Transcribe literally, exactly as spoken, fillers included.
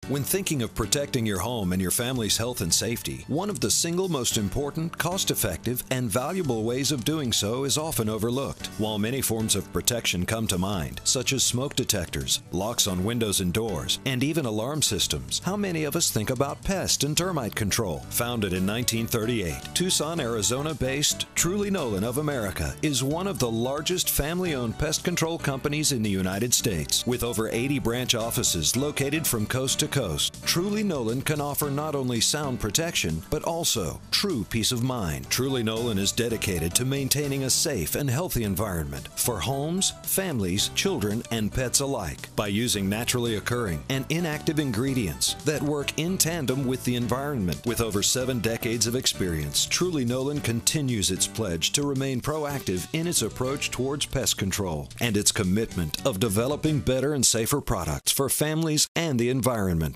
When thinking of protecting your home and your family's health and safety, one of the single most important, cost-effective, and valuable ways of doing so is often overlooked. While many forms of protection come to mind, such as smoke detectors, locks on windows and doors, and even alarm systems, how many of us think about pest and termite control? Founded in nineteen thirty-eight, Tucson, Arizona-based Truly Nolen of America is one of the largest family-owned pest control companies in the United States. With over eighty branch offices located from coast to coast, Truly Nolen can offer not only sound protection, but also true peace of mind. Truly Nolen is dedicated to maintaining a safe and healthy environment for homes, families, children, and pets alike by using naturally occurring and inactive ingredients that work in tandem with the environment. With over seven decades of experience, Truly Nolen continues its pledge to remain proactive in its approach towards pest control and its commitment of developing better and safer products for families and the environment.